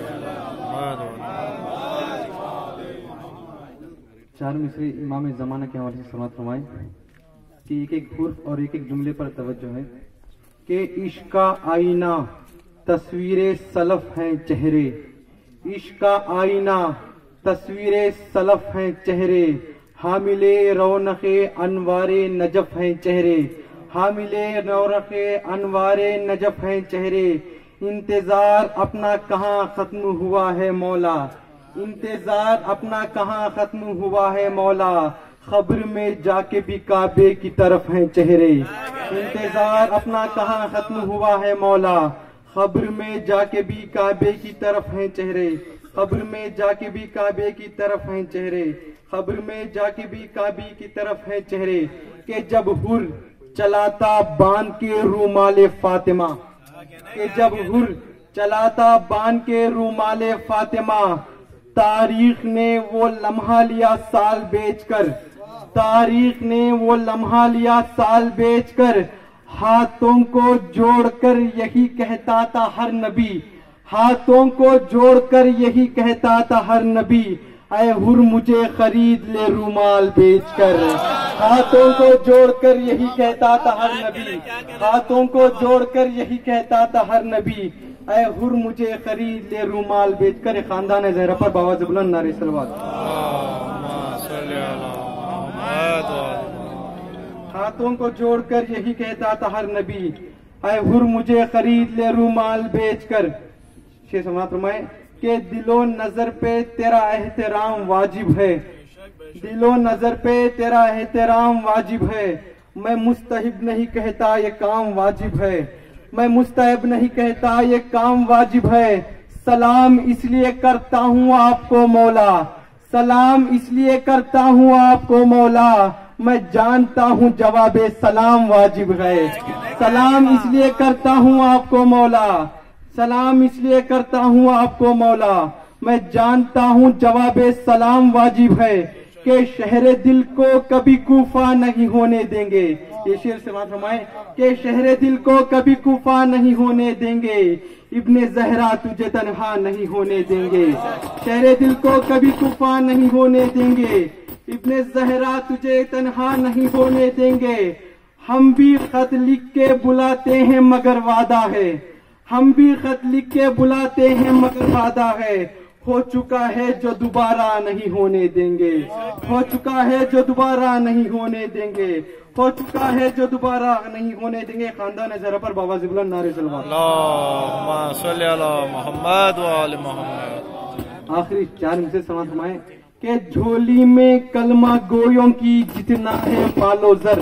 चार मिसरे इमाम ज़माना के हवाले से समाअत फरमाए कि एक एक हुर्फ और एक एक जुमले पर तवज्जो है कि इश्क का आईना तस्वीरें सलफ हैं चेहरे, इश्क का आईना तस्वीरें सलफ हैं चेहरे, हामिले रौनक़े अनवारे नजफ हैं चेहरे, हामिले रौनक़े अनवारे नजफ हैं चेहरे, इंतजार अपना कहाँ खत्म हुआ है मौला, इंतजार अपना कहाँ खत्म हुआ है मौला, खब्र में जाके भी काबे की तरफ हैं चेहरे, इंतजार अपना कहाँ खत्म हुआ है मौला, खब्र में जाके भी काबे की तरफ हैं चेहरे, खब्र में जाके भी काबे की तरफ हैं चेहरे, खब्र में जाके भी काबे की तरफ हैं चेहरे, के जब हुर चलाता बांध के रूमाले फातिमा, के जब हुर चलाता बांध के रूमाले फातिमा, तारीख ने वो लम्हा लिया साल बेचकर, तारीख ने वो लम्हा लिया साल बेचकर, हाथों को जोड़कर यही कहता था हर नबी, हाथों को जोड़कर यही कहता था हर नबी, ऐ हुर मुझे खरीद ले रूमाल बेचकर, हाथों को जोड़कर यही कहता था हर नबी, हाथों को जोड़कर यही कहता था हर नबी, ऐ हुर मुझे खरीद ले रूमाल बेचकर। खानदान ज़हरा पर बावाज़ बुलंद नारे सलवात। हाथों को जोड़कर यही कहता था हर नबी, ऐ हुर मुझे खरीद ले रूमाल बेचकर। शेर समाअत फरमाए कि दिलो नजर पे तेरा एहतराम वाजिब है, दिलो नजर पे तेरा एहतराम वाजिब है, मैं मुस्तहिब नहीं कहता ये काम वाजिब है, मैं मुस्तहिब नहीं कहता ये काम वाजिब है, सलाम इसलिए करता हूँ आपको मौला, सलाम इसलिए करता हूँ आपको मौला, मैं जानता हूँ जवाबे सलाम वाजिब है, सलाम इसलिए करता हूँ आपको मौला, सलाम इसलिए करता हूँ आपको मौला, मैं जानता हूँ जवाबे सलाम वाजिब है, कि शहरे दिल को कभी कूफा नहीं होने देंगे। ये शेर से बात फरमाए कि शहरे दिल को कभी कूफा नहीं होने देंगे, इब्ने ज़हरा तुझे तन्हा नहीं होने देंगे, शहरे दिल को कभी कूफा नहीं होने देंगे, इब्ने ज़हरा तुझे तन्हा नहीं होने देंगे, हम भी खत लिख के बुलाते हैं मगर वादा है, हम भी खत लिख के बुलाते हैं मगर वादा है, हो चुका है जो दोबारा नहीं होने देंगे, हो चुका है जो दोबारा नहीं होने देंगे, हो चुका है जो दोबारा नहीं होने देंगे। खानदान ज़हरा पर बावाज़ बुलंद नारे सलवात। अल्लाहुम्मा सल्ली अला मुहम्मद व आले मुहम्मद। आखिरी चार मिसरे समाअत फरमाए कि झोली में कलमा गोयों की जितना है मालो जर,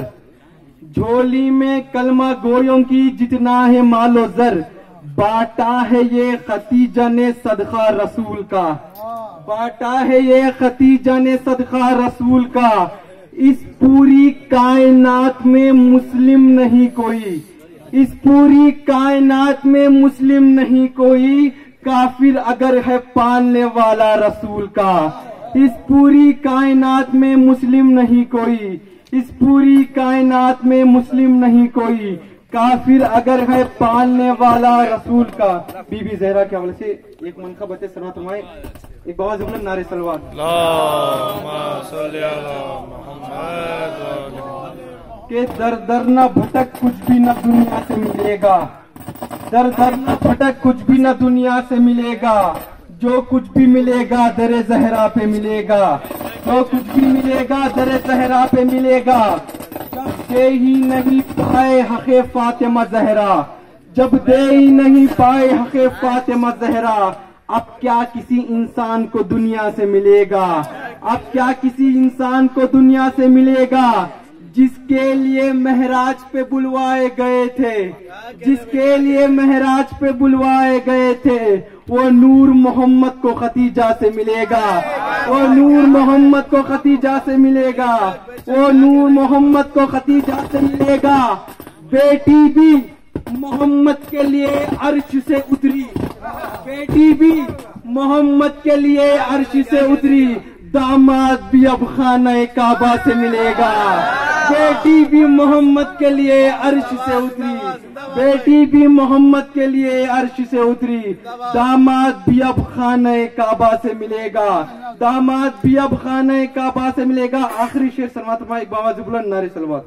झोली में कलमा गोयों की जितना है मालो जर, बांटा है ये खतीजा ने सदका रसूल का, बांटा है ये खतीजा ने सदका रसूल का, इस पूरी कायनात में मुस्लिम नहीं कोई, इस पूरी कायनात में मुस्लिम नहीं कोई, काफिर अगर है पालने वाला रसूल का, इस पूरी कायनात में मुस्लिम नहीं कोई, इस पूरी कायनात में मुस्लिम नहीं कोई, काफिर अगर है पालने वाला रसूल का। बीबी ज़हरा के हवाले से एक मनक़बत सना फरमाए, एक बावाज़ बुलंद नारे सलवात। अल्लाहुम्मा सल्ली अला मुहम्मद व आले मुहम्मद। के दर दर न भटक कुछ भी न दुनिया से मिलेगा, दर दर न भटक कुछ भी न दुनिया से मिलेगा, जो कुछ भी मिलेगा दरे ज़हरा पे मिलेगा, जो कुछ भी मिलेगा दरे ज़हरा पे मिलेगा, जब दे ही नहीं पाए हक़े फातिमा ज़हरा, जब दे ही नहीं पाए हक़े फातिमा ज़हरा, अब क्या किसी इंसान को दुनिया से मिलेगा, अब क्या किसी इंसान को दुनिया से मिलेगा, जिसके लिए महराज पे बुलवाए गए थे, जिसके लिए महराज पे बुलवाए गए थे, वो नूर मोहम्मद को खतीजा से मिलेगा, वो नूर मोहम्मद को खतीजा से मिलेगा, वो नूर मोहम्मद को खतीजा से मिलेगा। बेटी भी मोहम्मद के लिए अर्श से उतरी, बेटी भी मोहम्मद के लिए अर्श से उतरी, दामाद भी अब खाना काबा से मिलेगा, बेटी भी मोहम्मद के लिए अर्श से उतरी, बेटी भी मोहम्मद के लिए अर्श से उतरी, दामाद भी अब खाने काबा से मिलेगा, दामाद भी अब खाने काबा से मिलेगा। आखिरी शेर सलवात फरमाए, एक बाबा बुलंद नारे सलवात।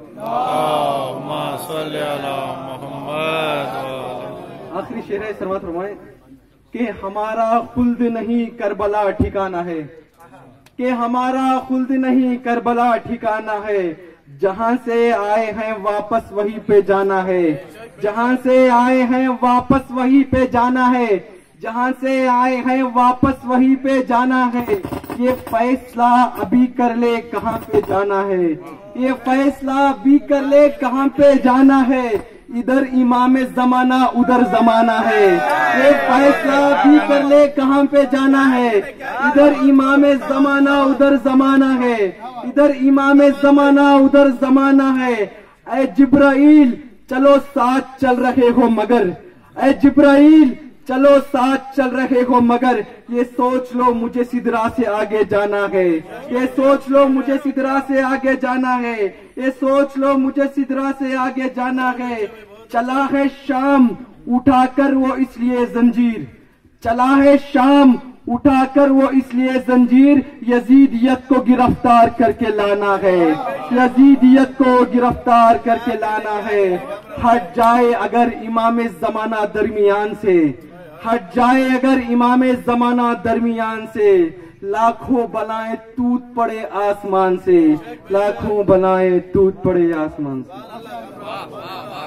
आखिरी शेर है सलवात फरमाए कि हमारा खुल्द नहीं करबला ठिकाना है, कि हमारा खुल्द नहीं करबला ठिकाना है, जहां से आए हैं वापस वहीं पे जाना है, जहां से आए हैं वापस वहीं पे जाना है, जहां से आए हैं वापस वहीं पे जाना है। ये फैसला अभी कर ले कहां पे जाना है, ये फैसला अभी कर ले कहां पे जाना है। इधर इमाम जमाना उधर जमाना है, ये फैसला भी कर ले कहां पे जाना है। इधर इमाम जमाना उधर जमाना है, इधर इमाम जमाना उधर जमाना है। ऐ जिब्राइल चलो साथ चल रहे हो मगर, ऐ जिब्राइल चलो साथ चल रहे हो मगर, ये सोच लो मुझे सिदरा से आगे जाना है, ये सोच लो मुझे सिदरा से आगे जाना है, ये सोच लो मुझे सिदरा से आगे जाना है। चला है शाम उठाकर वो इसलिए जंजीर, चला है शाम उठाकर वो इसलिए जंजीर, यजीदियत को गिरफ्तार करके लाना है, यजीदियत को गिरफ्तार करके लाना है। हट जाए अगर इमाम जमाना दरमियान से, हट जाए अगर इमाम जमाना दरमियान से, लाखों बलाएं टूट पड़े आसमान से, लाखों बलाएं टूट पड़े आसमान से।